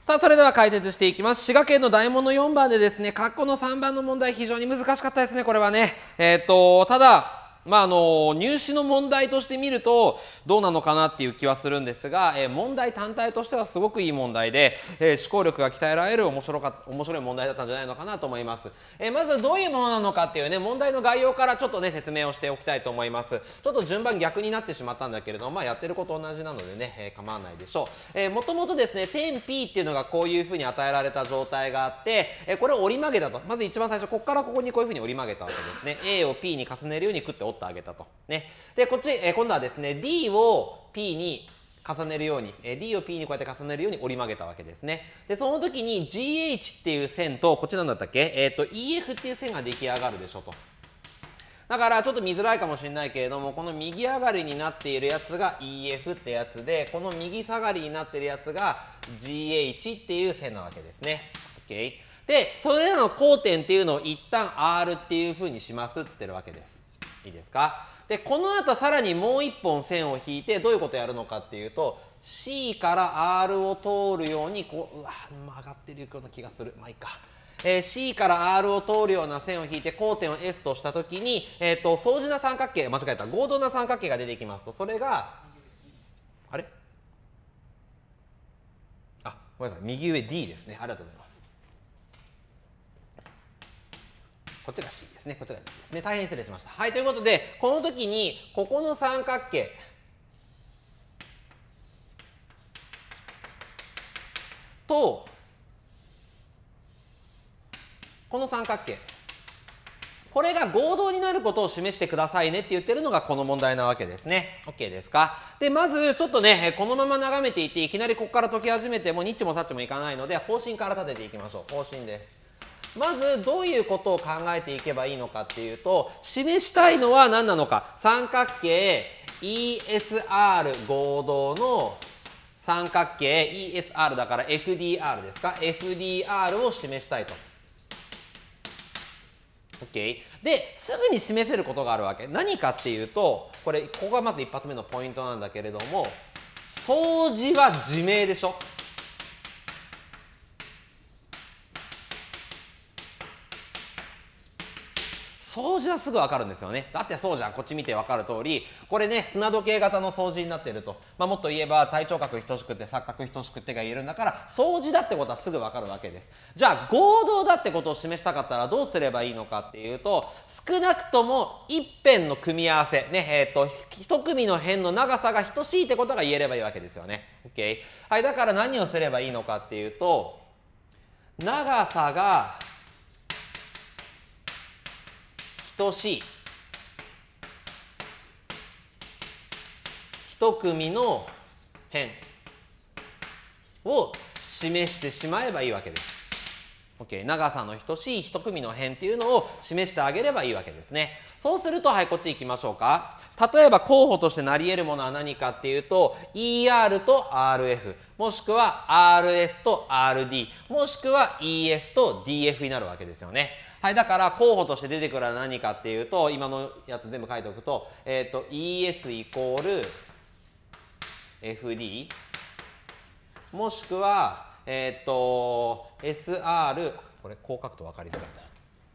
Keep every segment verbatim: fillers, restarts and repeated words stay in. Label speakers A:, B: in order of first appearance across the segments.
A: さあ、それでは解説していきます。滋賀県の大問のよんばんでですね、括弧のさんばんの問題、非常に難しかったですね、これはね。えー、っと、ただ、まあ、あの入試の問題として見るとどうなのかなっていう気はするんですが、えー、問題単体としてはすごくいい問題で、えー、思考力が鍛えられる面白か面白い問題だったんじゃないのかなと思います。えー、まずどういうものなのかっていうね、問題の概要からちょっとね説明をしておきたいと思います。ちょっと順番逆になってしまったんだけれども、まあ、やってること同じなのでね、えー、構わないでしょう。えー、もともとですね点 P っていうのがこういうふうに与えられた状態があって、えー、これを折り曲げたと。まず一番最初ここからここにこういうふうに折り曲げたわけですね。A を P に重ねるようにクッて折ってあげたとね。でこっち、えー、今度はですね D を P に重ねるように、えー、D を P にこうやって重ねるように折り曲げたわけですね。でその時に ジーエイチ っていう線とこっちなんだったっけ、えー、と イーエフ っていう線が出来上がるでしょと。だからちょっと見づらいかもしれないけれども、この右上がりになっているやつが イーエフ ってやつで、この右下がりになっているやつが ジーエイチ っていう線なわけですね。OK。でそれらの交点っていうのを一旦 R っていうふうにしますっつってるわけです。いいですか。でこの後さらにもう一本線を引いてどういうことをやるのかっていうと C から R を通るようにこううわ曲がってるような気がする。まあいいか。えー、C から R を通るような線を引いて交点を S としたときに、えー、と相似な三角形間違えた合同な三角形が出てきますと、それがあれあごめんなさい右上 D ですね。ありがとうございます。こっちが C ですね。こっちが D ですね。大変失礼しました。はい、ということで、この時に、ここの三角形と、この三角形、これが合同になることを示してくださいねって言ってるのがこの問題なわけですね。OK ですか。で、まずちょっとね、このまま眺めていって、いきなりここから解き始めても、ニッチもサッチもいかないので、方針から立てていきましょう。方針です。まずどういうことを考えていけばいいのかっていうと、示したいのは何なのか。三角形 イーエスアール 合同の三角形 イーエスアール だから エフディーアール ですか。エフディーアール を示したいと。OK。で、すぐに示せることがあるわけ。何かっていうと、これ、ここがまず一発目のポイントなんだけれども、相似は自明でしょ。相似はすぐ分かるんですよね。だってそうじゃん。こっち見て分かる通り、これね、砂時計型の相似になっていると。まあ、もっと言えば、対頂角等しくて、錯角等しくてが言えるんだから、相似だってことはすぐ分かるわけです。じゃあ、合同だってことを示したかったらどうすればいいのかっていうと、少なくとも一辺の組み合わせ、ね、えっと、一組の辺の長さが等しいってことが言えればいいわけですよね。OK。はい、だから何をすればいいのかっていうと、長さが等しい一組の辺を示してしまえばいいわけです。OK。長さの等しい一組の辺っていうのを示してあげればいいわけですね。そうすると、はい、こっち行きましょうか。例えば候補としてなり得るものは何かっていうと イーアール と アールエフ もしくは アールエス と アールディー もしくは イーエス と ディーエフ になるわけですよね。はい、だから候補として出てくるのは何かっていうと、今のやつ全部書いておくと、えっと イーエス イコール エフディー もしくはえっと エスアール これこう書くと分かりづらいんだ。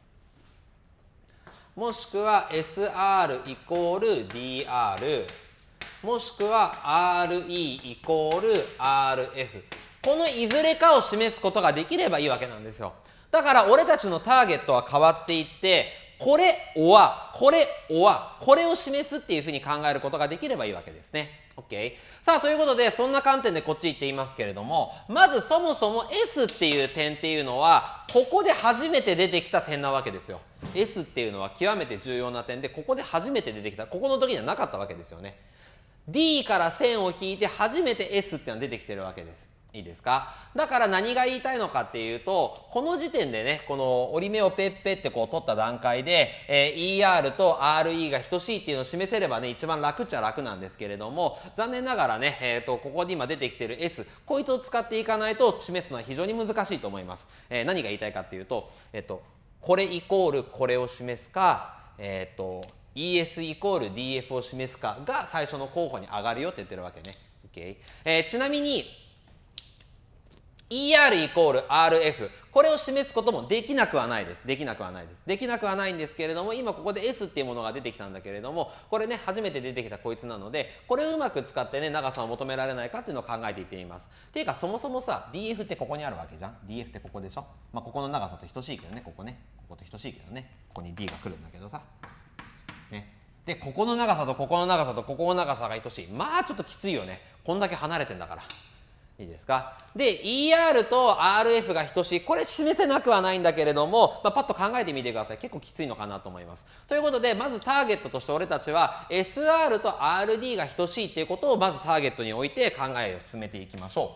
A: もしくは エスアール イコール ディーアール もしくは アールイー イコール アールエフ このいずれかを示すことができればいいわけなんですよ。だから俺たちのターゲットは変わっていって、これおわこれおわこれを示すっていうふうに考えることができればいいわけですね。OK。さあということでそんな観点でこっち行っていますけれども、まずそもそも S っていう点っていうのはここで初めて出てきた点なわけですよ。S っていうのは極めて重要な点で、ここで初めて出てきた。ここの時にはなかったわけですよね。D から線を引いて初めて エス っていうのが出てきてるわけです。いいですか。だから何が言いたいのかっていうと、この時点でね、この折り目をペッペってこう取った段階で、えー、イーアール と アールイー が等しいっていうのを示せればね、一番楽っちゃ楽なんですけれども、残念ながらね、えーと、ここで今出てきてる S、こいつを使っていかないと示すのは非常に難しいと思います。えー、何が言いたいかっていうと、えっと、これイコールこれを示すか、えっと、イーエス イコール ディーエフ を示すかが最初の候補に上がるよって言ってるわけね。Okay。えー、ちなみに、 イーアール イコール アールエフ これを示すこともできなくはないです。できなくはないです。できなくはないんですけれども、今ここで S っていうものが出てきたんだけれども、これね、初めて出てきたこいつなので、これをうまく使ってね、長さを求められないかっていうのを考えていってみます。っていうか、そもそもさ、ディーエフ ってここにあるわけじゃん。ディーエフ ってここでしょ。まあ、ここの長さと等しいけどね、ここね。ここと等しいけどね。ここに D が来るんだけどさ。ね。で、ここの長さとここの長さとここの長さが等しい。まあ、ちょっときついよね。こんだけ離れてんだから。いいですか。で イーアール と アールエフ が等しい、これ示せなくはないんだけれども、まあ、パッと考えてみてください。結構きついのかなと思います。ということでまずターゲットとして俺たちは エスアール と アールディー が等しいっていうことをまずターゲットに置いて考えを進めていきましょ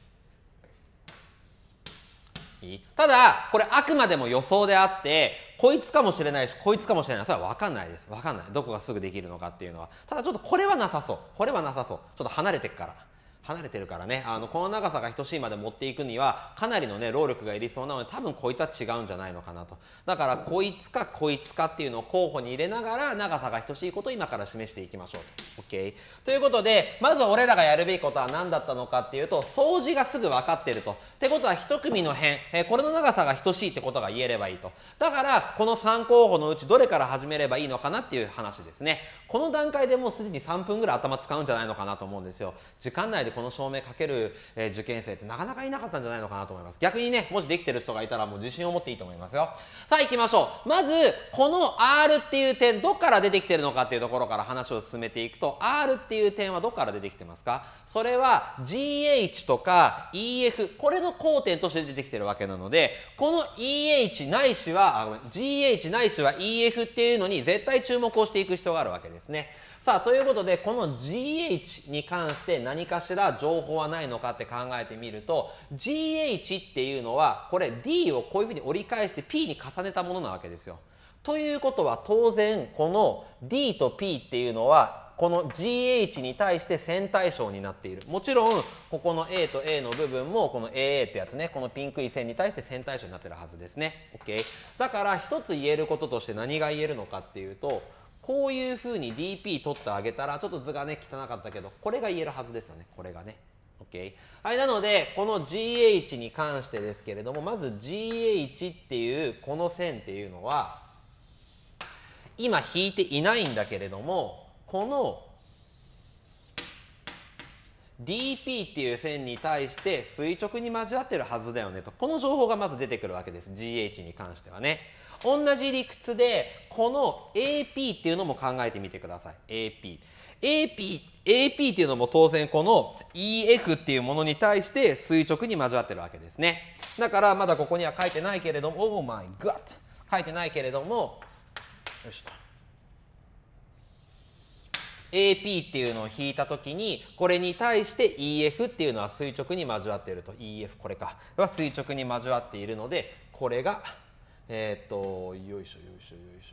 A: う。いい？ただこれあくまでも予想であってこいつかもしれないしこいつかもしれない。それは分かんないです。分かんない。どこがすぐできるのかっていうのは。ただちょっとこれはなさそう。これはなさそう。ちょっと離れてっから。離れてるからね、あのこの長さが等しいまで持っていくにはかなりのね労力がいりそうなので、多分こいつは違うんじゃないのかなと。だからこいつかこいつかっていうのを候補に入れながら長さが等しいことを今から示していきましょうと。OK？ ということでまず俺らがやるべきことは何だったのかっていうと、相似がすぐ分かってると。ってことは一組の辺、えー、これの長さが等しいってことが言えればいいと。だからこのさん候補のうちどれから始めればいいのかなっていう話ですね。この段階でもうすでにさんぷんぐらい頭使うんじゃないのかなと思うんですよ。時間内でこの証明かける、えー、受験生ってなかなかいなかったんじゃないのかなと思います。逆にね、もしできてる人がいたらもう自信を持っていいと思いますよ。さあ行きましょう。まずこの R っていう点どっから出てきてるのかっていうところから話を進めていくと、 R っていう点はどっから出てきてますか？それは ジーエイチ とか イーエフ これの交点として出てきてるわけなので、この イーエイチ ないしはあごめん ジーエイチ ないしは イーエフ っていうのに絶対注目をしていく必要があるわけですね。さあということでこの ジーエイチ に関して何かしら情報はないのかって考えてみると、 ジーエイチ っていうのはこれ D をこういうふうに折り返して P に重ねたものなわけですよ。ということは当然この D と P っていうのはこの ジーエイチ に対して線対称になっている。もちろんここの A と A の部分もこの エーエー ってやつね、このピンクい線に対して線対称になってるはずですね。 OK。 だから一つ言えることとして何が言えるのかっていうと、こういうふうに ディーピー 取ってあげたら、ちょっと図がね汚かったけどこれが言えるはずですよね。これがね OK。 はい、なのでこの ジーエイチ に関してですけれども、まず ジーエイチ っていうこの線っていうのは今引いていないんだけれども、この ディーピー っていう線に対して垂直に交わってるはずだよねと、この情報がまず出てくるわけです。 ジーエイチ に関してはね。同じ理屈でこの エーピー っていうのも考えてみてください。 エーピー エーピー エーピー っていうのも当然この イーエフ っていうものに対して垂直に交わってるわけですね。だからまだここには書いてないけれども、 Oh my god 書いてないけれども、よしと エーピー っていうのを引いたときにこれに対して イーエフ っていうのは垂直に交わっていると。 イーエフ これかは垂直に交わっているので、これがえっとよいしょよいしょよいしょよいしょよいしょよいし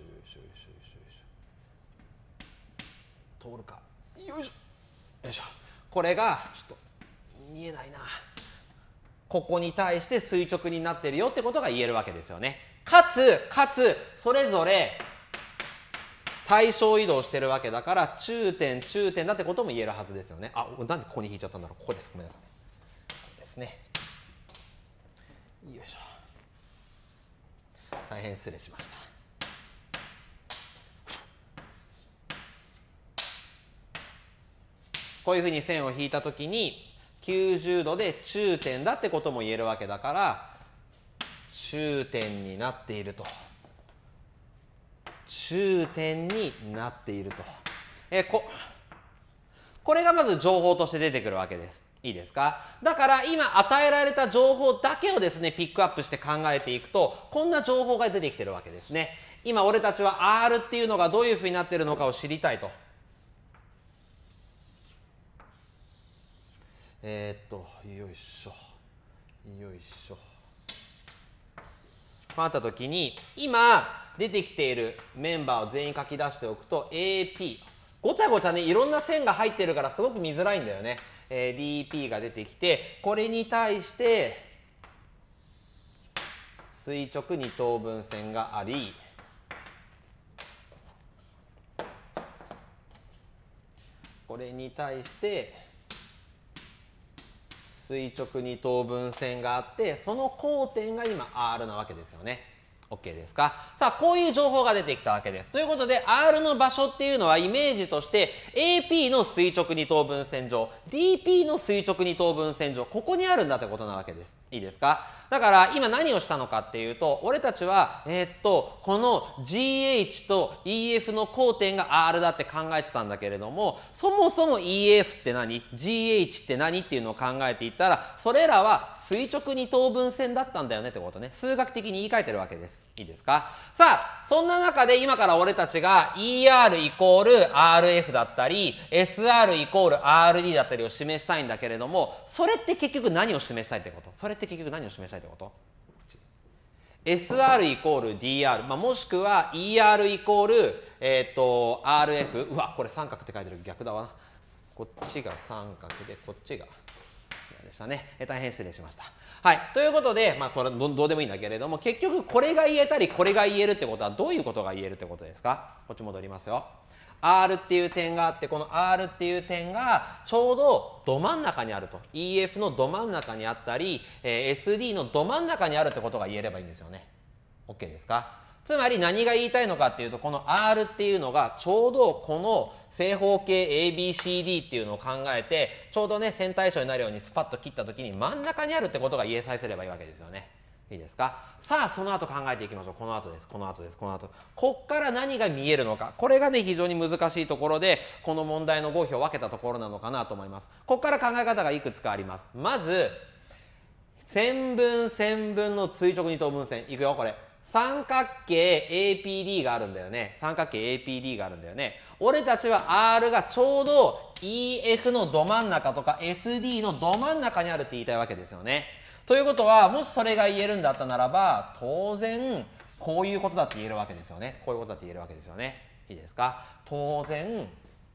A: ょ通るか、よいしょよいしょ、これがちょっと見えないな、ここに対して垂直になってるよってことが言えるわけですよね。かつかつそれぞれ対称移動してるわけだから、中点中点だってことも言えるはずですよね。あ、なんでここに引いちゃったんだろう。ここです。ごめんなさい。ここですね。よいしょ。大変失礼しました。こういうふうに線を引いたときにきゅうじゅうどで中点だってことも言えるわけだから、中点になっていると。中点になっていると。えここれがまず情報として出てくるわけです。いいですか？だから今与えられた情報だけをですねピックアップして考えていくと、こんな情報が出てきてるわけですね。今俺たちは R っていうのがどういうふうになっているのかを知りたいと。えー、っとよいしょよいしょ。こうなった時に今出てきているメンバーを全員書き出しておくと エーピー ごちゃごちゃねいろんな線が入ってるからすごく見づらいんだよね。えー、ディーピー が出てきて、これに対して垂直二等分線があり、これに対して垂直二等分線があって、その交点が今 R なわけですよね。OK ですか。さあ、こういう情報が出てきたわけです。ということで R の場所っていうのはイメージとして エーピー の垂直二等分線上、 ディーピー の垂直二等分線上、ここにあるんだってことなわけです。いいですか。だから今何をしたのかっていうと、俺たちはえー、っとこの ジーエイチ と イーエフ の交点が R だって考えてたんだけれども、そもそも イーエフ って何、 ジーエイチ って何っていうのを考えていったら、それらは垂直二等分線だったんだよねってことね。数学的に言い換えてるわけです。いいですか。さあ、そんな中で今から俺たちが イーアール イコール アールエフ だったり エスアール イコール アールディー だったりを示したいんだけれども、それって結局何を示したいってこと、それって結局何を示したいってこと、 エスアール イコール ディーアール、まあ、もしくは イーアール イコール、えー、と アールエフ、 うわこれ三角って書いてる逆だわな、こっちが三角でこっちがでしたね。え大変失礼しました。はい。ということで、まあ、それは ど, どうでもいいんだけれども、結局これが言えたりこれが言えるってことはどういうことが言えるってことですか。こっち戻りますよ。R っていう点があって、この R っていう点がちょうどど真ん中にあると。イーエフ のど真ん中にあったり、えー、エスディー のど真ん中にあるってことが言えればいいんですよね。OK ですか。つまり何が言いたいのかっていうと、この R っていうのがちょうどこの正方形 エービーシーディー っていうのを考えて、ちょうどね線対称になるようにスパッと切った時に真ん中にあるってことが言えさえすればいいわけですよね。いいですか。さあその後考えていきましょう。この後です。この後です。この後。こっから何が見えるのか。これがね非常に難しいところで、この問題の合否を分けたところなのかなと思います。こっから考え方がいくつかあります。まず線分線分の垂直二等分線いくよ。これ三角形 エーピーディー があるんだよね。三角形 エーピーディー があるんだよね。俺たちは R がちょうど イーエフ のど真ん中とか エスディー のど真ん中にあるって言いたいわけですよね。ということは、もしそれが言えるんだったならば、当然こういうことだって言えるわけですよね。こういうことだって言えるわけですよね。いいですか。当然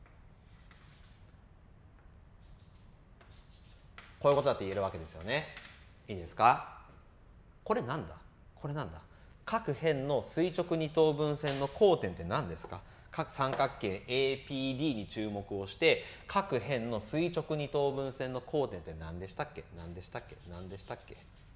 A: こういうことだって言えるわけですよね。いいですか。これなんだこれなんだ各辺の垂直二等分線の交点って何ですか。各三角形 エーピーディー に注目をして、各辺の垂直二等分線の交点って何でしたっけ何でしたっけ何でしたっけ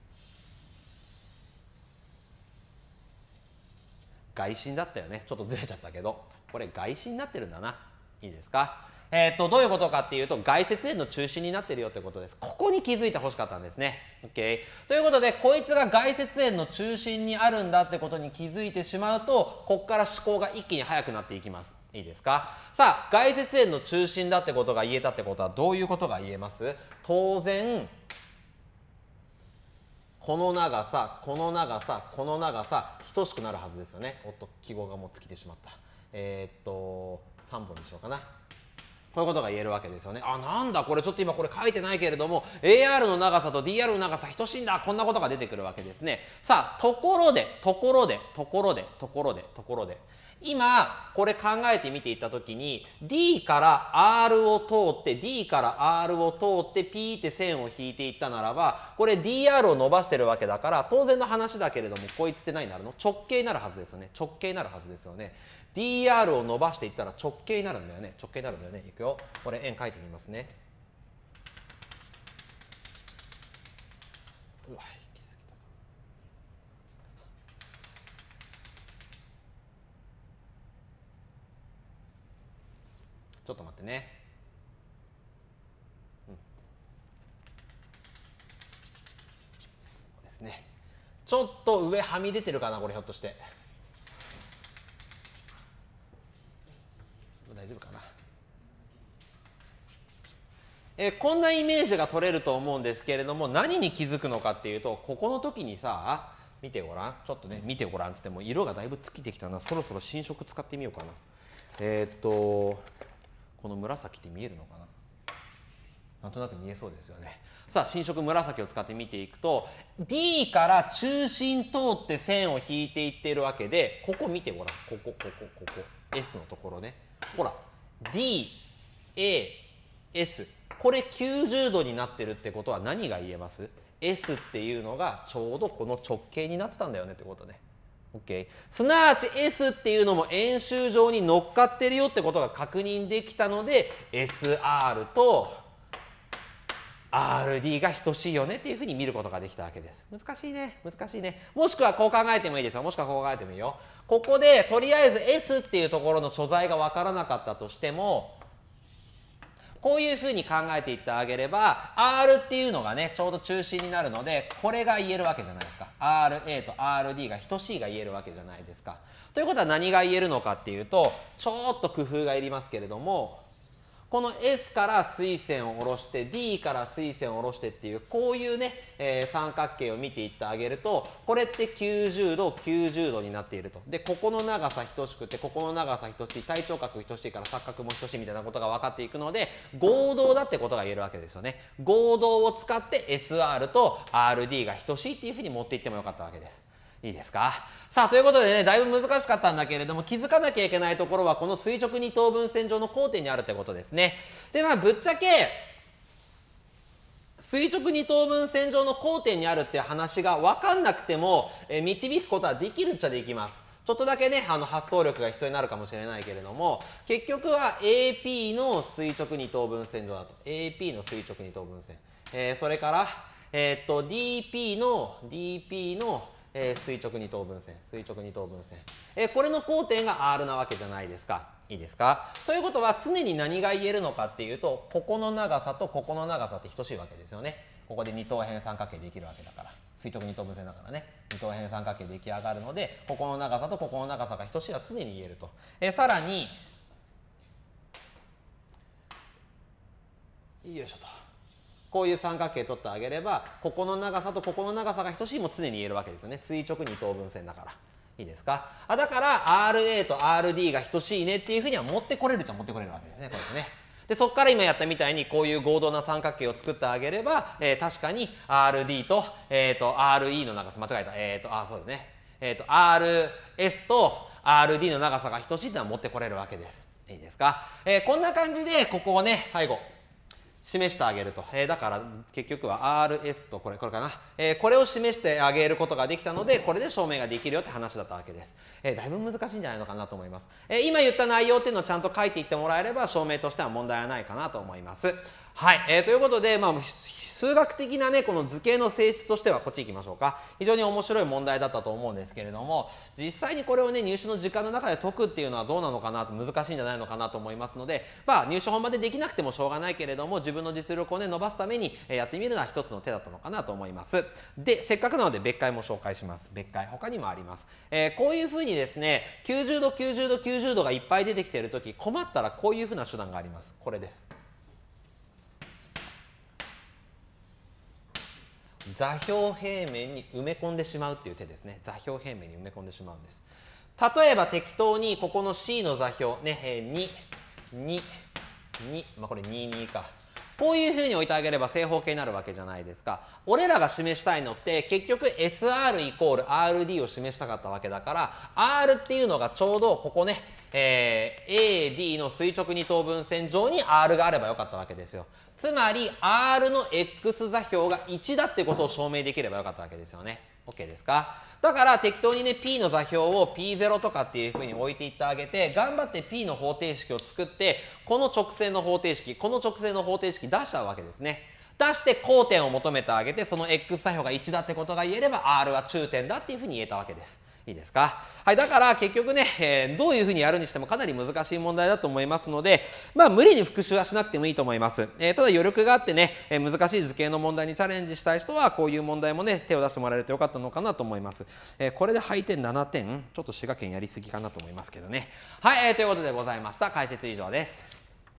A: 外心だったよね。ちょっとずれちゃったけど、これ外心になってるんだな。いいですか。えー、っとどういうことかっていうと、外接円の中心になってるよってことです。ここに気づいてほしかったんですね。OK。ということで、こいつが外接円の中心にあるんだってことに気づいてしまうと、ここから思考が一気に速くなっていきます。いいですか。さあ、外接円の中心だってことが言えたってことはどういうことが言えます？当然この長さ、この長さ、この長さ等しくなるはずですよね。おっと記号がもう尽きてしまった。えー、っとさんぼんにしようかな。こういうことが言えるわけですよね。あ、なんだこれちょっと今これ書いてないけれども エーアール の長さと ディーアール の長さ等しいんだ、こんなことが出てくるわけですね。さあところでところでところでところでところで今これ考えてみていったときに D から R を通って D から R を通ってピーって線を引いていったならば、これ ディーアール を伸ばしてるわけだから当然の話だけれども、こいつって何になるの？直径になるはずですよね。直径になるはずですよね。ディーアール を伸ばしていったら直径になるんだよね。直径になるんだよね。いくよ。これ円書いてみますね。うわ、行き過ぎた。ちょっと待ってね。うん。そうですね。ちょっと上はみ出てるかな、これひょっとして。大丈夫かな。えー、こんなイメージが取れると思うんですけれども、何に気づくのかっていうと、ここの時にさ、見てごらん。ちょっとね、見てごらんっつっても色がだいぶ尽きてきたな。そろそろ新色使ってみようかな。えー、っとこの紫って見えるのかな。なんとなく見えそうですよね。さあ新色紫を使って見ていくと D から中心通って線を引いていっているわけで、ここ見てごらん。ここここここ S のところね。ほら ディーエーエス これきゅうじゅうどになってるってことは何が言えます？ S っていうのがちょうどこの直径になってたんだよねってことね。OK。すなわち S っていうのも円周上に乗っかってるよってことが確認できたので エスアール とアールディー が等しいよねっていうふうに見ることができたわけです。難しいね。難しいね。もしくはこう考えてもいいですよ。もしくはこう考えてもいいよ。ここでとりあえず S っていうところの所在が分からなかったとしても、こういうふうに考えていってあげれば R っていうのがねちょうど中心になるので、これが言えるわけじゃないですか。 アールエー と アールディー が等しいが言えるわけじゃないですか。ということは何が言えるのかっていうと、ちょっと工夫がいりますけれども、この S から垂線を下ろして D から垂線を下ろしてっていうこういうね、えー、三角形を見ていってあげると、これってきゅうじゅうどきゅうじゅうどになっていると。でここの長さ等しくてここの長さ等しい、対頂角等しいから錯角も等しいみたいなことが分かっていくので、合同だってことが言えるわけですよね。合同を使って エスアール と アールディー が等しいっていうふうに持っていってもよかったわけです。いいですか。さあということでね、だいぶ難しかったんだけれども、気づかなきゃいけないところはこの垂直二等分線上の交点にあるってことですね。でまあぶっちゃけ垂直二等分線上の交点にあるって話が分かんなくても、えー、導くことはできるっちゃできます。ちょっとだけねあの発想力が必要になるかもしれないけれども、結局は エーピー の垂直二等分線上だと エーピー の垂直二等分線、えー、それから、えー、っと ディーピー の ディーピー のえー、垂直二等分線、垂直二等分線、えー、これの交点が R なわけじゃないですか。いいですか。ということは常に何が言えるのかっていうと、ここの長さとここの長さって等しいわけですよね。ここで二等辺三角形できるわけだから、垂直二等分線だからね、二等辺三角形出来上がるので、ここの長さとここの長さが等しいは常に言えると。えー、さらによいしょと、こういう三角形取ってあげれば、ここの長さとここの長さが等しいも常に言えるわけですよね。垂直二等分線だから。いいですか。あだから アールエー と アールディー が等しいねっていうふうには持ってこれるじゃ持ってこれるわけですね。これね。でそこから今やったみたいにこういう合同な三角形を作ってあげれば、えー、確かに アールディー と,、えー、と アールイー の長さ間違えた、えー、とあそうですね、えー、と アールエス と アールディー の長さが等しいっていうのは持ってこれるわけです。いいですか。えー、こんな感じでここをね最後示してあげると、えー、だから結局は アールエス とこれこれかな、えー、これを示してあげることができたので、これで証明ができるよって話だったわけです。えー、だいぶ難しいんじゃないのかなと思います。えー、今言った内容っていうのをちゃんと書いていってもらえれば証明としては問題はないかなと思います。はい、えー、ということで、まあ数学的なねこの図形の性質としてはこっち行きましょうか。非常に面白い問題だったと思うんですけれども、実際にこれをね入試の時間の中で解くっていうのはどうなのかなと、難しいんじゃないのかなと思いますので、まあ入試本番でできなくてもしょうがないけれども、自分の実力をね伸ばすためにやってみるのは一つの手だったのかなと思います。でせっかくなので別解も紹介します。別解他にもあります。えー、こういうふうにですねきゅうじゅうどきゅうじゅうどきゅうじゅうどがいっぱい出てきている時、困ったらこういうふうな手段があります。これです。座標平面に埋め込んでしまうっていう手ですね。座標平面に埋め込んでしまうんです。例えば適当にここの C の座標ね、えー、に、に、に、まあこれに、にか。こういうふうに置いてあげれば正方形になるわけじゃないですか。俺らが示したいのって結局 エスアール イコール アールディー を示したかったわけだから、 R っていうのがちょうどここね、えー、エーディー の垂直二等分線上に R があればよかったわけですよ。つまり R の X 座標がいちだってことを証明できればよかったわけですよね。 OK ですか。だから適当にね P の座標を ピーゼロ とかっていうふうに置いていってあげて、頑張って P の方程式を作って、この直線の方程式この直線の方程式出しちゃうわけですね。出して交点を求めてあげて、その X 座標がいちだってことが言えれば R は中点だっていうふうに言えたわけです。いいですか。はい、だから結局ね、えー、どういうふうにやるにしてもかなり難しい問題だと思いますので、まあ無理に復習はしなくてもいいと思います。えー、ただ余力があってね、えー、難しい図形の問題にチャレンジしたい人はこういう問題もね手を出してもらえるとよかったのかなと思います。えー、これで配点ななてん、ちょっと滋賀県やりすぎかなと思いますけどね。はい、えー、ということでございました。解説以上です。